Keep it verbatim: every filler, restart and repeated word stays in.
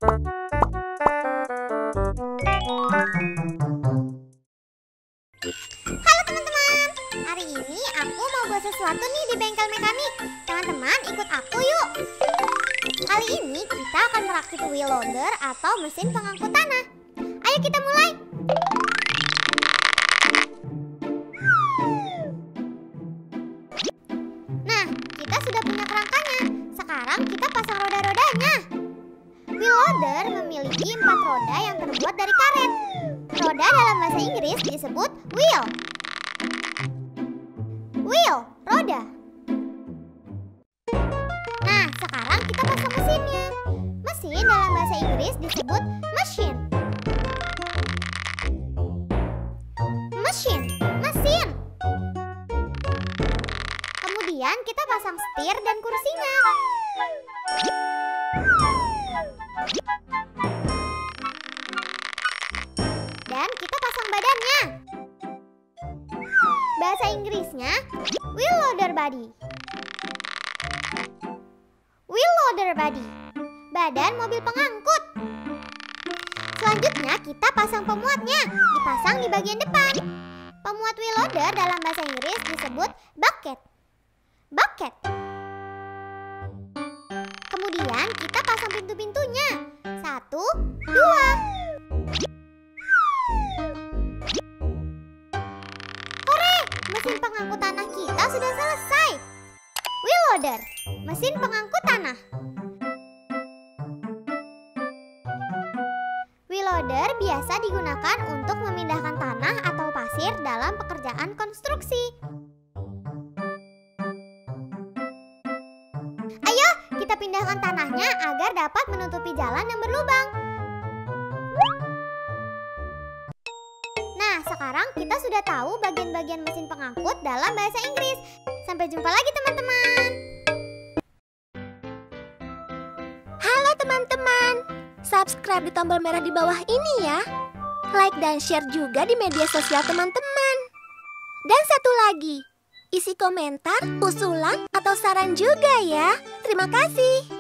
Halo teman-teman, hari ini aku mau buat sesuatu nih di bengkel mekanik. Teman-teman ikut aku yuk. Kali ini kita akan merakit wheel loader atau mesin pengangkut tanah. Ayo kita mulai. Nah, kita sudah punya kerangkanya. Sekarang kita pasang roda-rodanya. Wheel loader memiliki empat roda yang terbuat dari karet. Roda dalam bahasa Inggris disebut wheel. Wheel, roda. Nah, sekarang kita pasang mesinnya. Mesin dalam bahasa Inggris disebut machine. Machine, mesin. Kemudian kita pasang setir dan kursinya. Dan kita pasang badannya. Bahasa Inggrisnya wheel loader body. Wheel loader body, badan mobil pengangkut. Selanjutnya kita pasang pemuatnya, dipasang di bagian depan. Pemuat wheel loader dalam bahasa Inggris disebut bucket. Bucket. Kemudian kita pasang pintu-pintunya. Satu, dua. Hore, mesin pengangkut tanah kita sudah selesai. Wheel loader, mesin pengangkut tanah. Wheel loader biasa digunakan untuk memindahkan tanah atau pasir dalam pekerjaan konstruksi. Ayo, kita pindahkan tanahnya agar dapat menutupi jalan yang berlubang. Nah, sekarang kita sudah tahu bagian-bagian mesin pengangkut dalam bahasa Inggris. Sampai jumpa lagi teman-teman. Halo teman-teman, subscribe di tombol merah di bawah ini ya. Like dan share juga di media sosial teman-teman. Dan satu lagi, isi komentar, usulan, atau saran juga ya. Terima kasih.